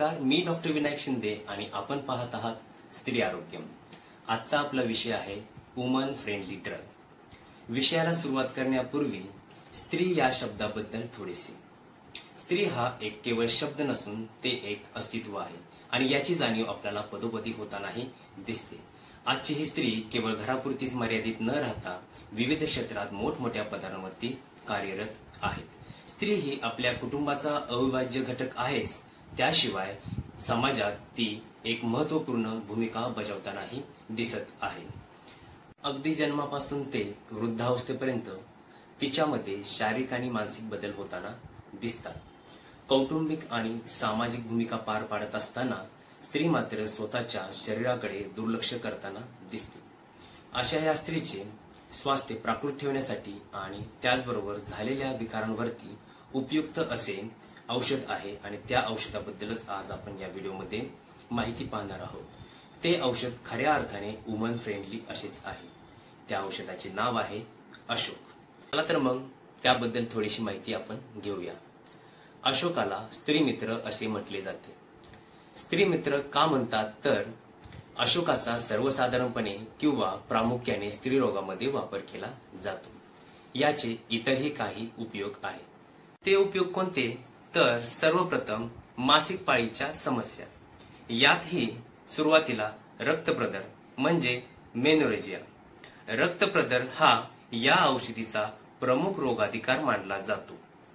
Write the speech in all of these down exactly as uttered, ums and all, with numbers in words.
नमस्कार, मी डॉक्टर विनायक शिंदे आणि आपण पाहत आहात स्त्री आरोग्यम। आजचा आपला विषय आहे वुमन फ्रेंडली ड्रग। विषयाला सुरुवात करण्यापूर्वी स्त्री या शब्दाबद्दल थोडेसे। स्त्री हा एक केवळ शब्द नसून ते एक अस्तित्व आहे आणि याची जाणीव आपल्याला पदोपदी होतानाही दिसते। आजची ही स्त्री केवळ घरापुरतीच मर्यादित न राहता विविध क्षेत्रात मोठमोठ्या पदांवरती कार्यरत आहेत। स्त्री ही आपल्या कुटुंबाचा अविभाज्य घटक आहेच, त्याशिवाय समाजात ती एक महत्त्वपूर्ण भूमिका बजावतानाही दिसत आहे। अगदी जन्मापासून ते वृद्धावस्थेपर्यंत तिच्यामध्ये शारीरिक आणि मानसिक बदल होताना दिसतात। कौटुंबिक आणि सामाजिक भूमिका पार पाडत असताना स्त्री मात्र स्वतःच्या शरीराकडे दुर्लक्ष करताना दिसते। अशा या स्त्रीचे स्वास्थ्य प्राकृत ठेवण्यासाठी आणि त्याचबरोबर झालेल्या विकारांवरती उपयुक्त असे औषध आहे आणि त्या औषधाबद्दलच आज आपण या व्हिडिओमध्ये माहिती पाहणार आहोत। ते औषध खऱ्या अर्थाने वुमन फ्रेंडली असेच आहे। त्या औषधाचे नाव आहे अशोक। चला तर मग त्याबद्दल थोडीशी माहिती आपण घेऊया। अशोकाला स्त्री मित्र असे म्हटले जाते। स्त्री मित्र का म्हणतात तर अशोकाचा सर्वसाधारणपणे किंवा प्रामुख्याने स्त्रीरोगामध्ये वापर केला जातो। याचे इतरही काही उपयोग आहेत। ते उपयोग कोणते तर सर्वप्रथम मासिक पाळीच्या समस्या। यातही सुरुवातीला रक्तप्रदर म्हणजे मेनोरेजिया। रक्तप्रदर हा या औषधीचा प्रमुख रोगाधिकार मानला जातो।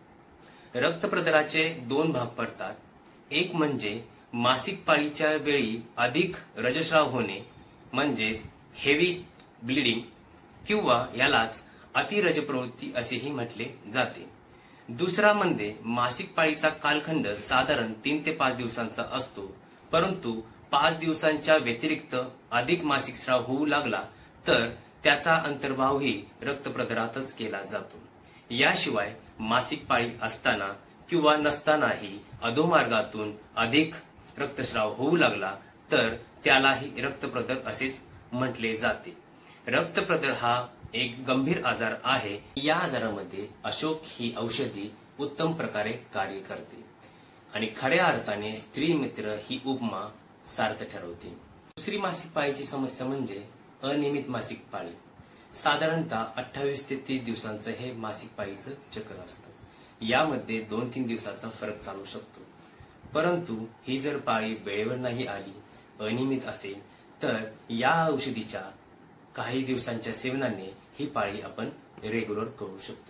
रक्तप्रदराचे दोन भाग पडतात। एक म्हणजे मासिक पाळीच्या वेळी अधिक रजस्राव होणे म्हणजेच हेवी ब्लीडिंग किंवा यालाच अतिरजप्रवृत्ती असेही म्हटले जाते। दुसरा म्हणजे मासिक पाळीचा कालखंड साधारण तीन ते पाच दिवसांचा असतो, परंतु पाच दिवसांच्या व्यतिरिक्त अधिक मासिक स्राव होऊ लागला तर त्याचा अंतर्भावही रक्तप्रदरातच केला जातो। याशिवाय मासिक पाळी असताना किंवा नसतानाही अधोमार्गातून अधिक रक्तस्राव होऊ लागला तर त्यालाही रक्तप्रदर असेच म्हटले जाते। रक्तप्रदर हा एक गंभीर आजार आहे। या आजारामध्ये अशोक ही औषधी उत्तम प्रकारे कार्य करते आणि खऱ्या अर्थाने स्त्री मित्र ही उपमा सार्थ ठरवते। दुसरी मासिक पाळीची समस्या म्हणजे अनियमित मासिक पाळी। साधारणतः अठ्ठावीस ते तीस दिवसांचं हे मासिक पाळीचं चक्र असतं। यामध्ये दोन तीन दिवसाचा फरक चालू शकतो, परंतु ही जर पाळी वेळेवर नाही आली, अनियमित असेल तर या औषधीच्या काही दिवसांच्या सेवनाने ही पाळी आपण रेग्युलर करू शकतो।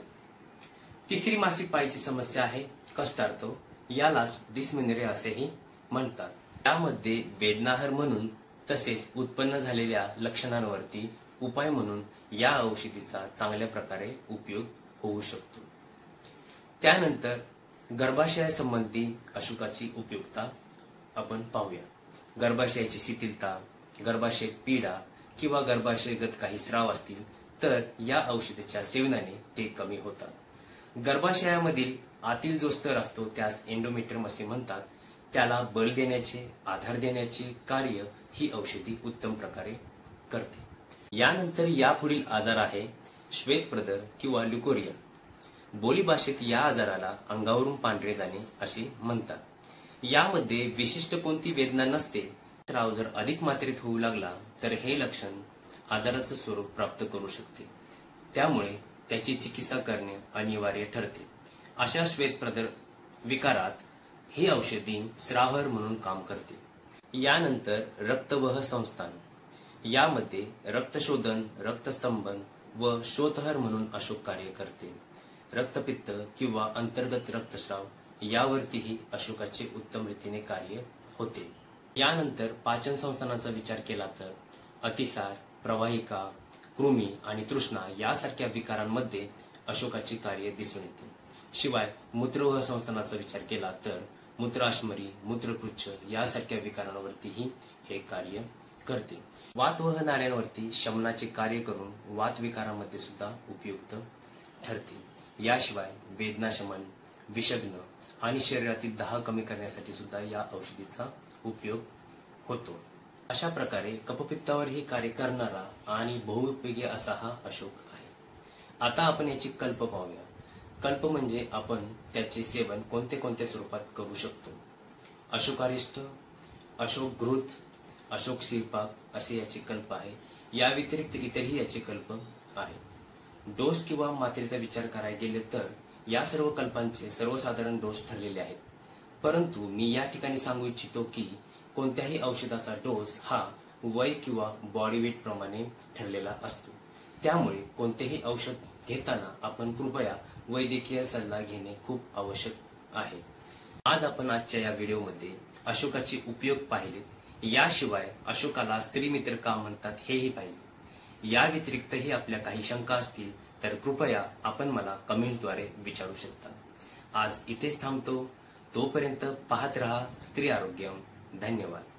तिसरी मासिक पाळीची समस्या आहे कष्टार्थ, यालाच डिस्मेनोरिया असेही म्हणतात। त्यामध्ये वेदनाहर म्हणून तसेच उत्पन्न झालेल्या लक्षणांवरती उपाय म्हणून या औषधीचा चांगल्या प्रकारे उपयोग होऊ शकतो। त्यानंतर गर्भाशयासंबंधी अशोकाची उपयुक्तता आपण पाहूया। गर्भाशयाची शिथिलता, गर्भाशय पीडा किंवा गर्भाशयगत काही स्राव असतील तर या औषधाच्या सेवनाने ते कमी होतात। गर्भाशयामधील आतील जो स्तर असतो त्यास एंडोमेट्रियम असे म्हणतात। त्याला बल देण्याचे, आधार देण्याचे कार्य ही औषधी उत्तम प्रकारे करते। यानंतर यापुढील आजार आहे श्वेतप्रदर किंवा ल्युकोरिया। बोलीभाषेत या आजाराला अंगावरून पांढरे जाणे असे म्हणतात। यामध्ये विशिष्ट कोणती वेदना नसते। स्राव जर अधिक मात्रेत होऊ लागला तर हे लक्षण आजाराचं स्वरूप प्राप्त करू शकते, त्यामुळे त्याची चिकित्सा करणे अनिवार्य ठरते। अशा श्वेतप्रदर विकारात ही औषधी स्रावहर म्हणून काम करते। यानंतर रक्तवह संस्थान। यामध्ये रक्तशोधन, रक्तस्तंभन व शोथहर म्हणून अशोक कार्य करते। रक्तपित्त किंवा अंतर्गत रक्तस्राव यावरतीही अशोकाचे उत्तम रीतीने कार्य होते। यानंतर पाचन संस्थानाचा विचार केला तर अतिसार, प्रवाहिका, कृमी आणि तृष्णा यासारख्या विकारांमध्ये अशोकाचे कार्य दिसून येते। शिवाय मूत्रवह संस्थानाचा विचार केला तर मूत्राशमरी, मूत्रपुच्छ यासारख्या विकारांवरतीही हे कार्य करते। वातवह नाड्यांवरती शमनाचे कार्य करून वात विकारामध्ये सुद्धा उपयुक्त ठरते। याशिवाय वेदनाशमन, विषग्न आणि शरीरातील दाह कमी करण्यासाठी सुद्धा या औषधीचा उपयोग होतो। अशा प्रकारे कफपित्तावरही कार्य करणारा आणि बहुउपयोगी असा हा अशोक आहे। आता आपण याची कल्प पाहूया। कल्प म्हणजे आपण त्याचे सेवन कोणते कोणत्या स्वरूपात करू शकतो। अशोकारिष्ट, अशोक घृत, अशोक शिरपाक असे याचे कल्प आहे. या व्यतिरिक्त इतरही याचे कल्प आहेत. डोस किंवा मात्रेचा विचार करायला गेले तर या सर्व कल्पांचे सर्वसाधारण डोस ठरलेले आहेत. परंतु मी या ठिकाणी सांगू इच्छितो की कोणत्याही औषधाचा डोस हा वय किंवा बॉडी वेट प्रमाणे ठरलेला असतो. त्यामुळे कोणतेही औषध घेताना आपण कृपया वैद्यकीय सल्ला घेणे खूप आवश्यक आहे. आज आपण आजच्या या व्हिडिओमध्ये अशोकाचे उपयोग पाहिलेत. याशिवाय अशोकाला स्त्रीमित्र का म्हणतात हेही पाहिले. या व्यतिरिक्तही आपल्या काही शंका असतील तर कृपया आपण मला कमेंटद्वारे विचारू शकता. आज इथेच थांबतो. तोपर्यंत पाहत रहा स्त्री आरोग्यम. धन्यवाद.